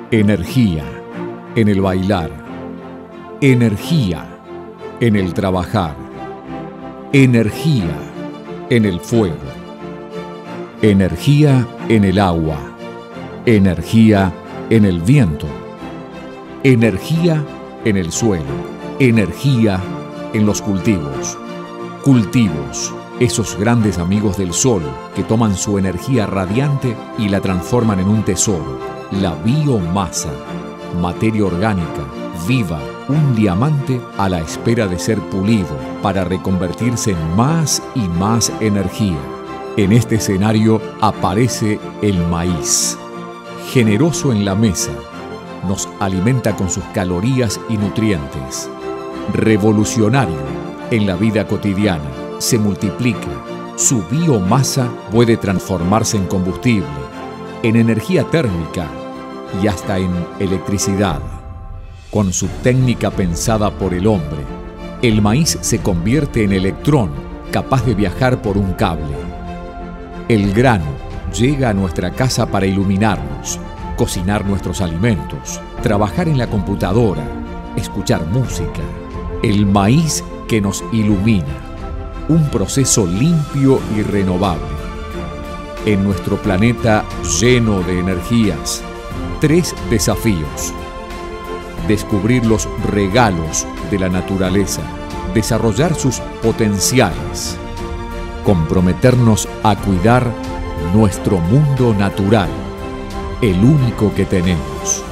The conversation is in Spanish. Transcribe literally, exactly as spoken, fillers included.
Energía en el bailar, energía en el trabajar, energía en el fuego, energía en el agua, energía en el viento, energía en el suelo, energía en los cultivos. Cultivos, esos grandes amigos del sol que toman su energía radiante y la transforman en un tesoro, la biomasa, materia orgánica, viva, un diamante a la espera de ser pulido para reconvertirse en más y más energía. En este escenario aparece el maíz. Generoso en la mesa, nos alimenta con sus calorías y nutrientes. Revolucionario en la vida cotidiana, se multiplica. Su biomasa puede transformarse en combustible, en energía térmica y hasta en electricidad. Con su técnica pensada por el hombre, el maíz se convierte en electrón capaz de viajar por un cable. El grano llega a nuestra casa para iluminarnos, cocinar nuestros alimentos, trabajar en la computadora, escuchar música. El maíz que nos ilumina, un proceso limpio y renovable. En nuestro planeta lleno de energías, tres desafíos. Descubrir los regalos de la naturaleza, desarrollar sus potenciales, comprometernos a cuidar nuestro mundo natural, el único que tenemos.